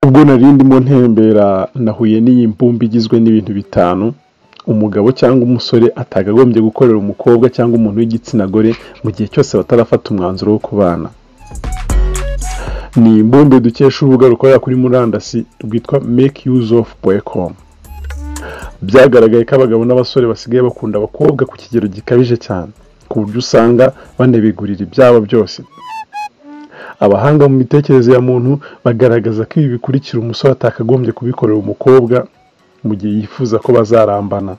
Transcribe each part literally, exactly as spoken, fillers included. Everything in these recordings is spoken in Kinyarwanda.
ubwo narindi mu ntembera nahuye n'iyi mbumbi igizwe n'ibintu bitanu umugabo cyangwa umusore atagagombye gukorera umukobwa cyangwa umuntu w'igitsina gore mu gihe cyose batarafata umwanzuro wo kubana. Ni imbumbe dukesha urubuga rukorera kuri murandasi rwitwa make use of dot com. Byagaragaye ko abagabo n'abasore basigaye bakunda abakobwa ku kigero gikabije cyane ku buryo usanga banebigurira ibyabo byose. Abahanga mu mitekerereze ya muntu bagaragaza ko ibi bikurikira umusore atakagombye kubikorera umukobwa mu gihe yifuza ko bazarambana.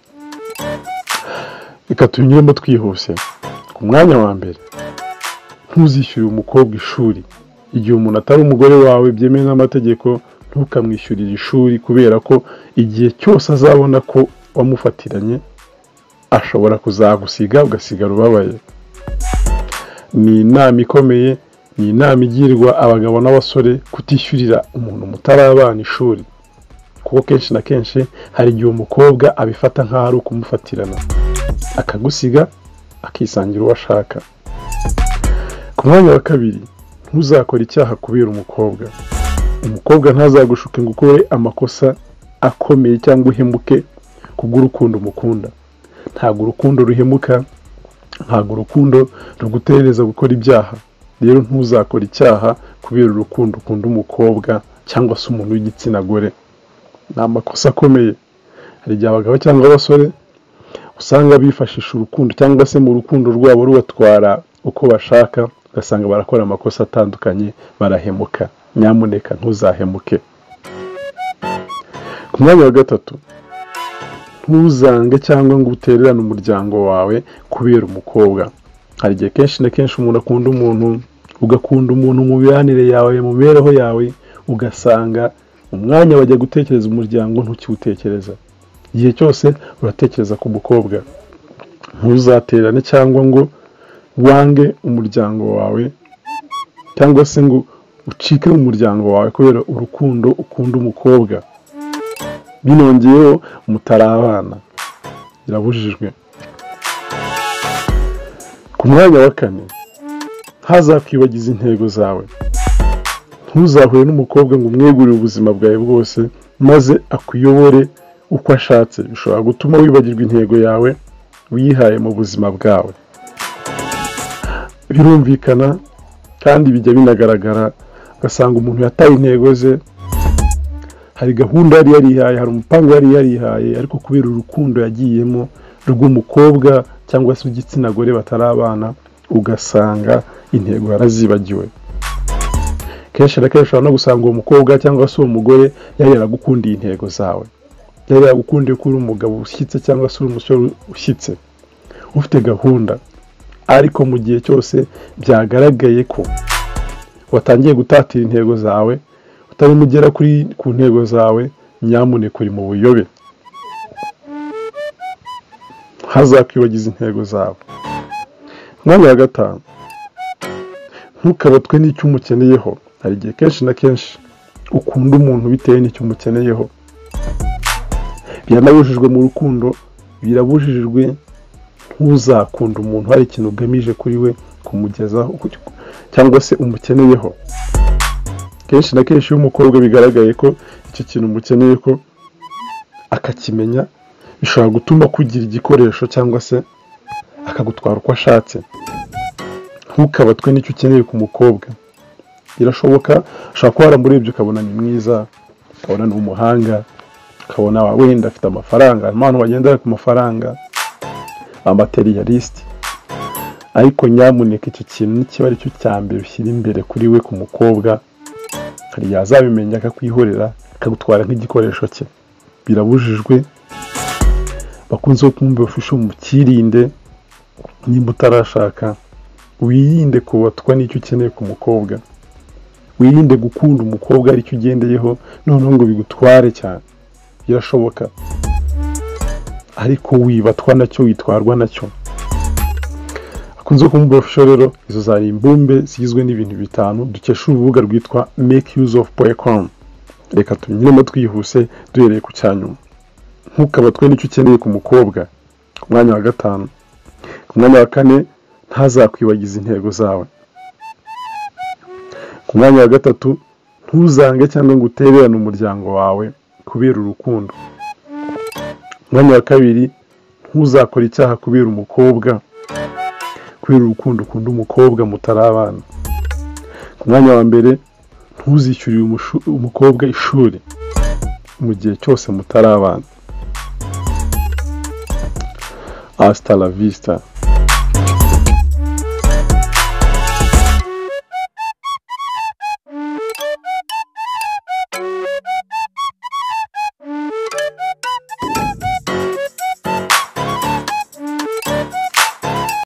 Reka tunyuremo twihuse. Ku mwanya wa mbere, ntuzishyure umukobwa ishuri. Igihe umuntu atari umugore wawe byemewe n'amategeko, ntukamwishyurira ishuri kubera ko igihe cyose azabona ko wamufatiranye ashobora kuzagusiga ugasigara ubabaye. Ni inama ikomeye, ni inama igirwa abagabo n'abasore kutishyurira umuntu mutarabana ishuri, kuko kenshi na kenshi hari igihe umukobwa abifata nk'aho ari ukumufatirana akagusiga akisangira uwo ashaka. Ku mwanya wa kabiri, ntuzakora icyaha kubera umukobwa. Umukobwa ntazagushuke ngo ukore amakosa akomeye cyangwa uhemuke kubw'urukundo umukunda. Ntabwo urukundo ruhemuka, ntabwo urukundo ruguterereza gukora ibyaha. Rero ntuzakora icyaha kubera urukundo ukunda umukobwa cyangwa se umuntu w'igitsina gore. Ni amakosa akomeye. Hari igihe abagabo cyangwa abasore usanga bifashisha urukundo cyangwa se mu rukundo rwabo rubatwara uko bashaka, ugasanga barakora amakosa atandukanye, barahemuka. Nyamuneka ntuzahemuke. Ku mwanya wa gatatu, ntuzange cyangwa ngo utererane umuryango wawe kubera umukobwa. Hari igihe kenshi na kenshi umuntu akunda umuntu, ugakunda umuntu mu mibanire yawe, mu mibereho yawe, ugasanga umwanya wajya gutekereza umuryango ntukiwutekereza. Igihe cyose uratekereza ku mukobwa. Ntuzaterane cyangwa ngo wange umuryango wawe cyangwa se ngo ucike mu muryango wawe kubera urukundo ukunda umukobwa, binongeyeho mutarabana. Birabujijwe. Ku mwanya wa kane, ntazakwibagiza intego zawe. Ntuzahure n'umukobwa ngo umwegurire ubuzima bwawe bwose maze akuyobore uko ashatse. Bishobora gutuma wibagirwa intego yawe wihaye mu buzima bwawe. Birumvikana kandi bijya binagaragara, ugasanga umuntu yataye intego ze. Hari gahunda yari yarihaye, hari umupango yari yarihaye, ariko kubera urukundo yagiyemo rw'umukobwa cyangwa se igitsina gore batarabana, ugasanga intego yarazibagiwe. Kenshi na kenshi no gusanga uwo mukobwa cyangwa se uwo mugore yari yaragukundiye intego zawe, yari yaragukundiye ko uri umugabo ushyitse cyangwa se uri umusore ushyitse ufite gahunda, ariko mu gihe cyose byagaragaye ko watangiye gutatira intego zawe, utarimo ugera kuri ku ntego zawe, nyamuneka uri mu buyobe. Ntazakwibagiza intego zawe. Mwanya wa gatanu, ntukabatwe n'icyo umukeneyeho. Hari igihe kenshi na kenshi ukunda umuntu bitewe n'icyo umukeneyeho. Biranabujijwe mu rukundo, birabujijwe. Ntuzakunda umuntu hari ikintu ugamije kuri we kumugezaho cyangwa se umukeneyeho. Kenshi na kenshi iyo umukobwa bigaragaye ko icyo kintu umukeneye ko akakimenya, bishobora gutuma kugira igikoresho cyangwa se akagutwara uko ashatse. Ntukabatwe n'icyo ukeneye ku mukobwa. Birashoboka ushobora kuba waramurebye ukabona ni mwiza, ukabona ni umuhanga, ukabona wenda afite amafaranga, abantu bagendera ku mafaranga, amaterialist, ariko nyamuneka icyo kintu nikiba ari cyo cya mbere ushyira imbere kuri we ku mukobwa, hari yazabimenya akakwihorera akagutwara nk'igikoresho cye. Birabujijwe. Bakunze kumva bafisha umukirinde. Nimba utarashaka, wirinde kubatwa n'icyo ukeneye ku mukobwa. Wirinde gukunda umukobwa aricyo ugendeyeho noneho ngo bigutware cyane. Birashoboka, ariko wibatwa nacyo, witwarwa nacyo. Akunze kumva official rero, izo zari imbumbe zigizwe n'ibintu bitanu dukesha urubuga rwitwa make use of dot com. Reka tunyuremo twihuse duhereye ku cyanyuma. Ntukabatwe n'icyo ukeneye ku mukobwa. Ku mwanya wa gatanu. Ku mwanya wa kane, ntazakwibagiza intego zawe. Ku mwanya wa gatatu, ntuzange cyangwa ngo utererane umuryango wawe kubera urukundo. Umwanya wa kabiri, ntuzakore icyaha kubera umukobwa, kubera urukundo ukunda umukobwa mutari abana. Ku mwanya wa mbere, ntuzishyurire umukobwa ishuri mu gihe cyose mutari abana. Hasta la vista.